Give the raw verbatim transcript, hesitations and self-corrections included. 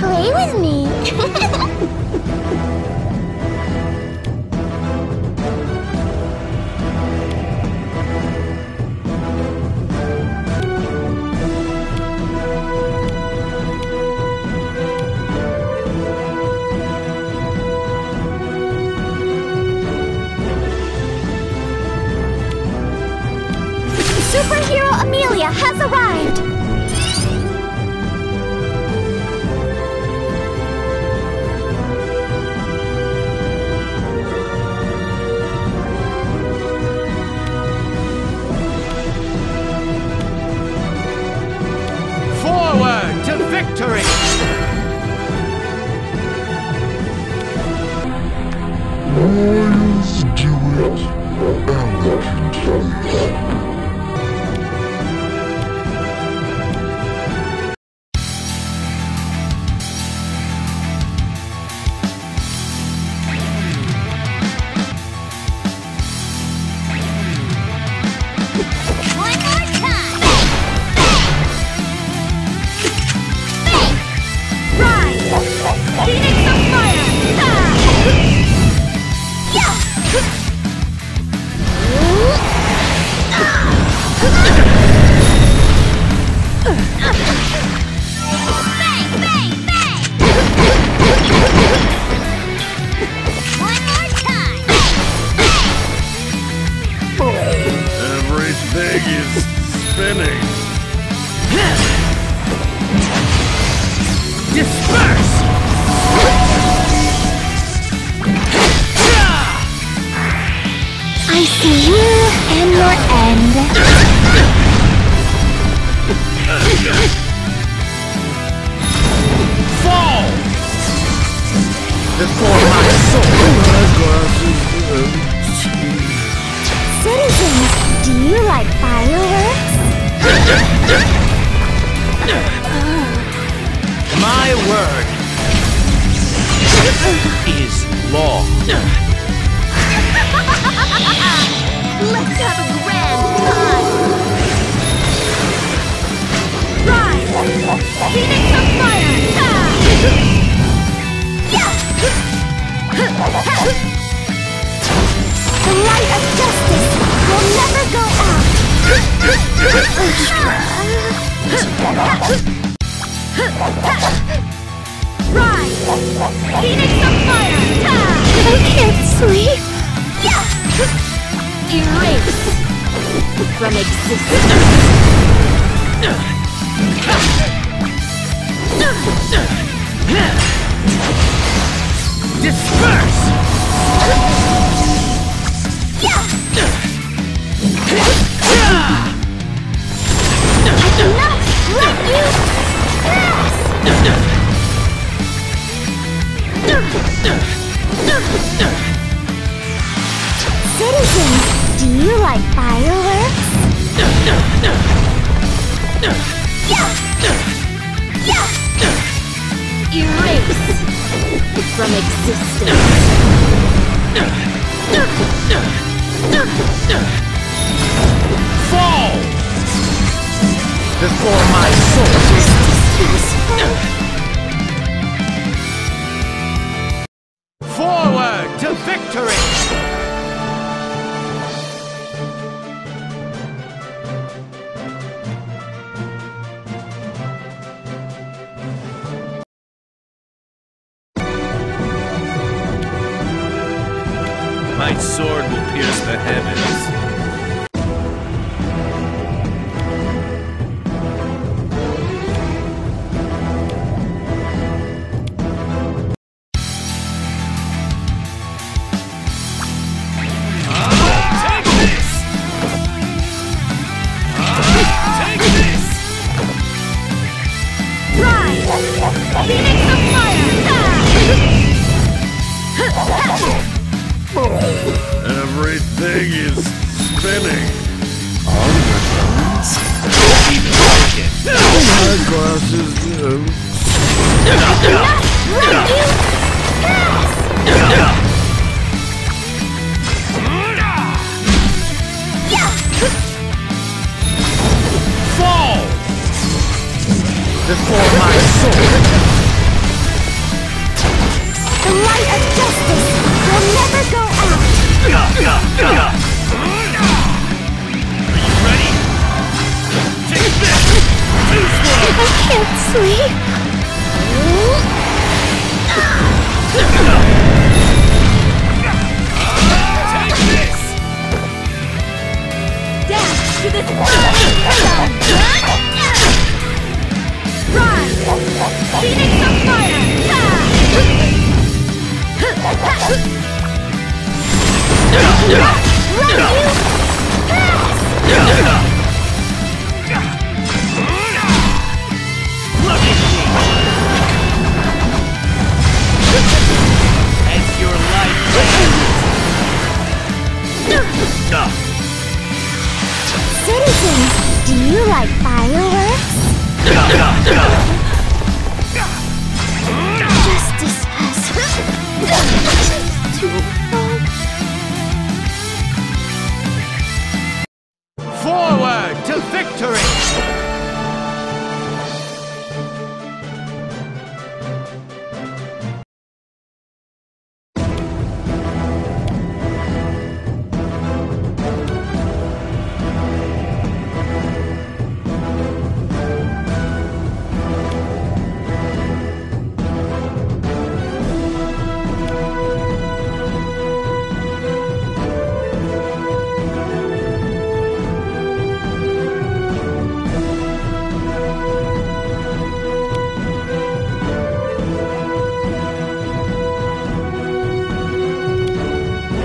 play with me. Superhero Amelia has arrived! Forward to victory! Lions do it elegantly. Everything is spinning. Disperse! I see you and your end. Fall! Before my soul! Citizens, do you like fireworks? My word is law. Let's have a grand time! Rise! Phoenix of fire! The light of justice will never go out! Rise! Phoenix of fire! I can't sleep! Erase from existence! Disperse! I cannot let you pass! Citizens, do you like fireworks? Erase from existence! Fall! Before my soul! Forward to victory! My sword will pierce the heavens. Everything is spinning. My glasses. Fall! Before my sword! The light of justice will never go out. Are you ready? Take this! Too slow! I can't sleep. Take this! Dance to this rhythm. Rise! Phoenix of fire! Run, you! Pass! Look at me! As your life Citizens, do you like fireworks? Justice has too long. Forward to victory!